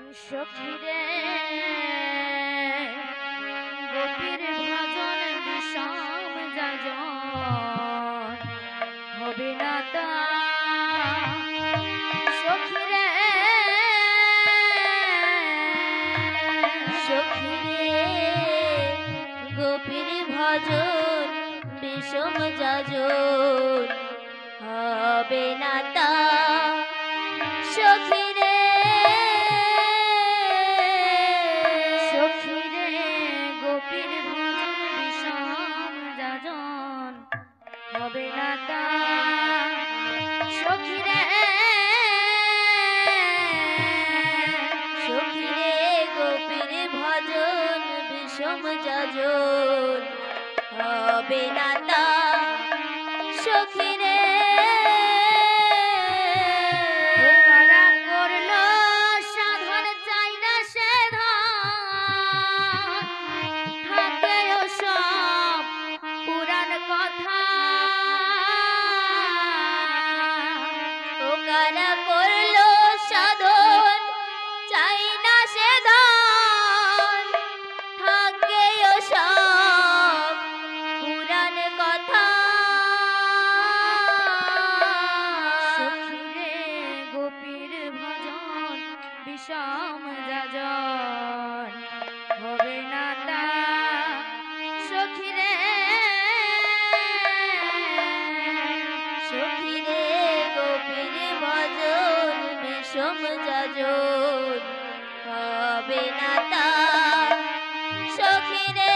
সখীরে গোপীর ভজন বিষম যাজন হবে না তা সখীরে সখীরে গোপীর ভজন বিষম যাজন হবে না তা সখীরে গোপীর ভজন বিষম যাজন হবে না তা সখীরে সখীরে গোপীর ভজন বিষম যাজন হবে না তা সখীরে বিষম যাজন হবে না তা সখীরে সখীরে গোপীর ভজন বিষম যাজন হবে না তা সখীরে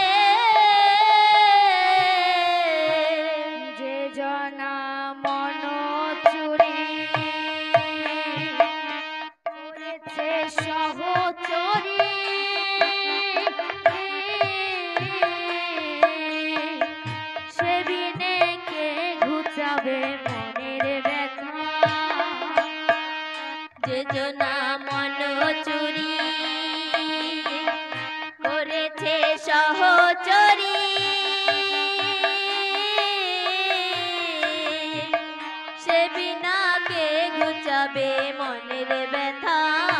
যে জনা মন চুরি সহচরী সে বিনে কে ঘুচাবে মনের ব্যথা যে জনা মন চুরি করেছে সহচরী সে বিনা কে ঘুচাবে মনের ব্যথা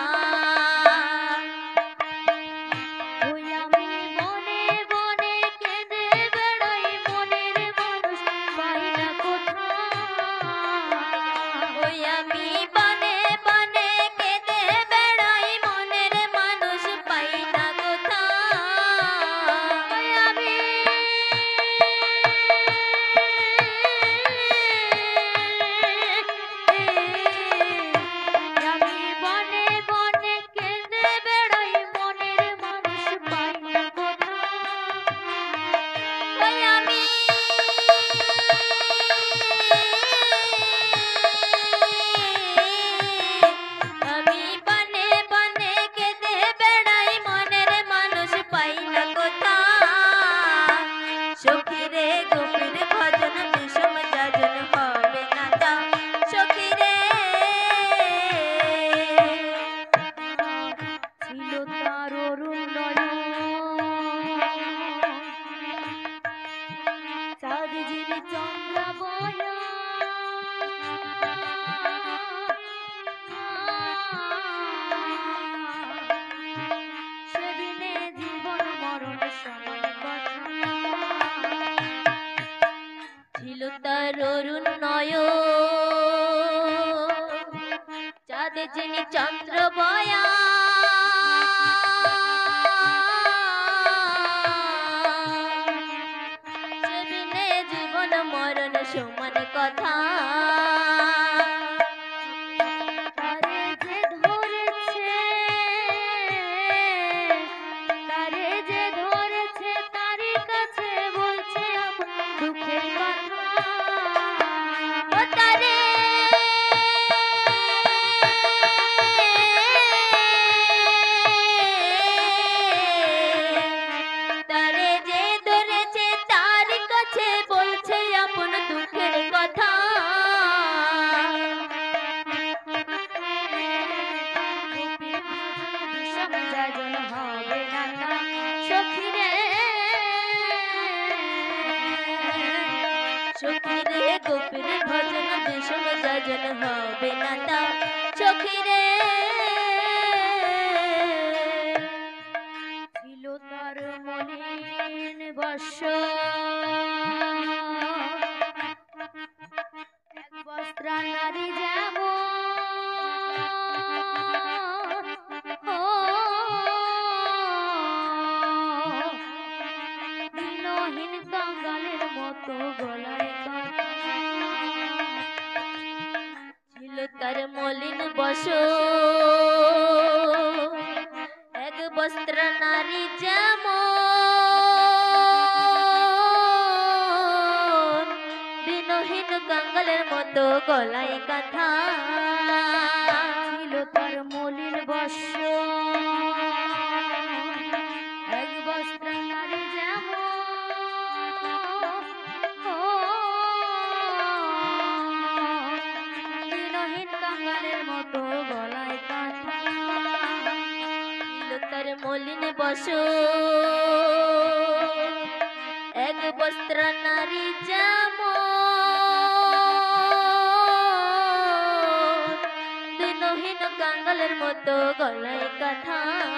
তরুণ নয় চাঁদে যিনি চন্দ্র বয়া সে বিনে জীবন মরণ সমান কথা সখীরে গোপীর ভজন বিষম যাজন হবে না তা সখীরে বর্ষ এক বস্ত্র নারী যেমন দিনহীন কাঙ্গালের মতো গলায় ছিল তার মলিন বসন এক বস্ত্র নারী যেমন দিনহীন কাঙ্গালের মতো গলায় কাঁথা ছিল তার মলিন বসন এক বস্ত্র নারী যেমন দিনহীন কাঙ্গালের মতো গলায় কাঁথা ছিল তার মলিন বসন এক বস্ত্র নারী যেমন দিনহীন কাঙ্গালের মতো গলায় কাঁথা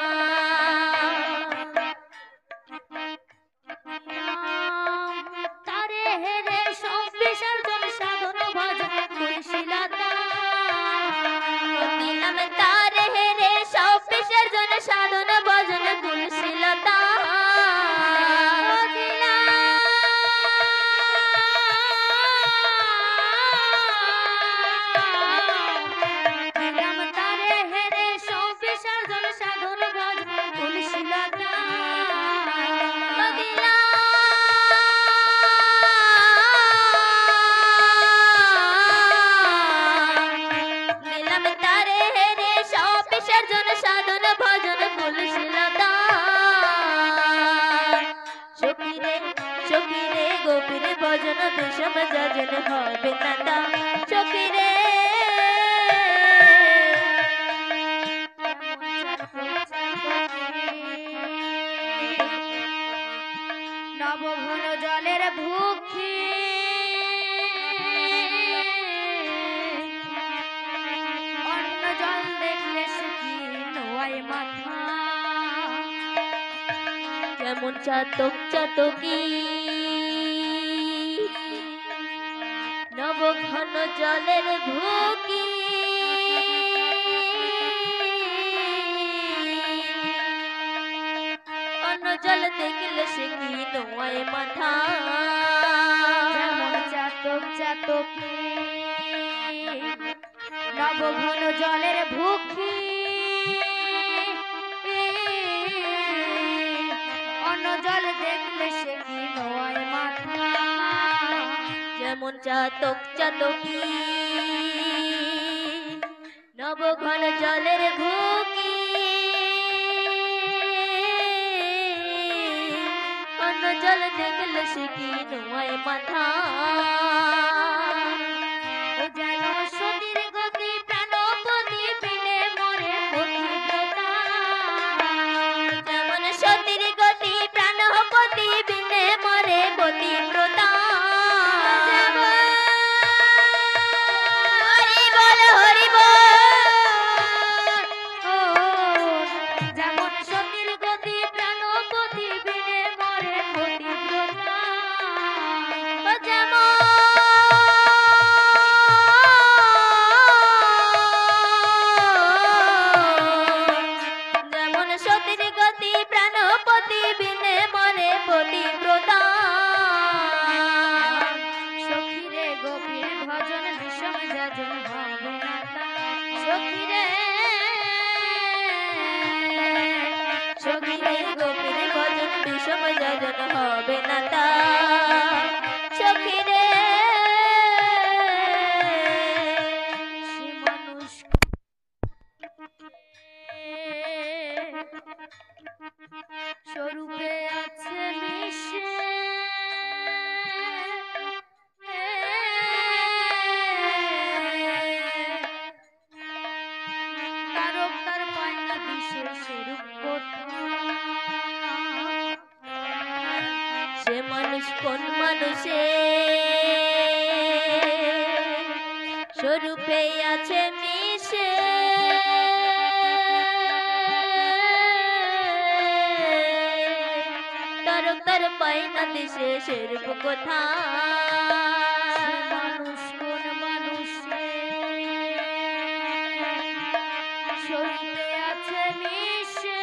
তারে হেরে সব বিসর্জন সাধন ভজন তুলসীলতা দিলাম তারে হেরে সব বিসর্জন সাধন ভজন তুলসীলতা ভজন বিষম যজন হবে নাতা চকিরে নবঘন জলের ভুখি অন্য জল দেখলে সুখী নোয়াই মাথা কেমন চাতক চাতকি নবঘন জলের ভুকি অন্য জল দেখলে সে কি নোয়ায় মাথা যেমন চাতক চাতকি নবঘন জলের ভুকি অন্য জল দেখলে সে কি নোয়ায় মাথা যেমন চাতক চাতকি নবঘন জলের ভুকি অন্য জল দেখলে সে কি নোয়ায় মাথা ও যেন সতীর গতি প্রাণপতি বিনে মরে পতিব্রতা যেমন সতীর গতি প্রাণপতি বিনে মরে পতিব্রতা হবে না তা সখীরে সে মানুষ স্বরূপে আছে মিশে তারক তার পায় না দিশে সেরূপ সে মানুষ কোন মানুষে স্বরূপে আছে মিশে তারক তার পায় পাই না দিশে সেরূপ কোথায় মানুষ কোন মানুষে শরীরে আছে মিশে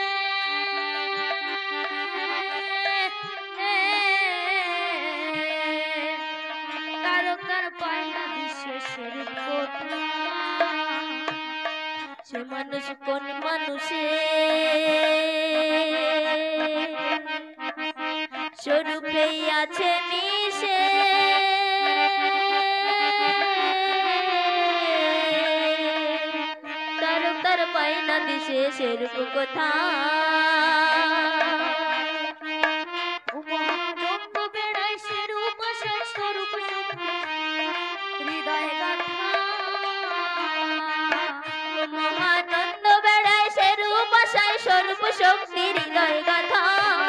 তারকার পায় না দিশে সেরূপ কোথায় সে মানুষ কোন মানুষে স্বরূপে আছে মিশে তারকার পাই না দিশে সেরূপ কোথায় উমানন্দ বেড়ায় সেরূপ আশায় স্বরূপ হৃদয় গাথা মহানন্দ বেড়ায় সেরূপ আশায় স্বরূপ শক্তি হৃদয় গাথা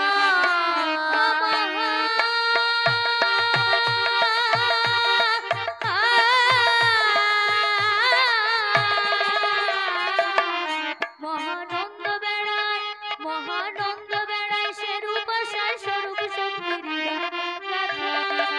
মহানন্দ বেড়ায় সেরূপ আশায় স্বরূপ শক্তি হৃদয় গাথা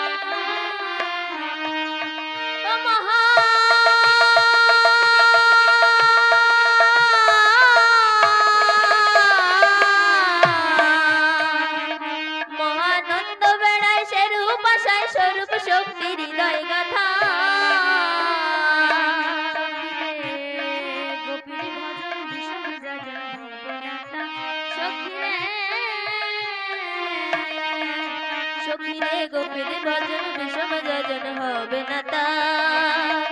মহানন্দ বেড়ায় সেরূপ আশায় স্বরূপ শক্তি হৃদয় গাথা গোপীর ভজন বিষম যাজন ভবনাতা সখী রে গোপীর ভজন বিষম যজন হবে না তা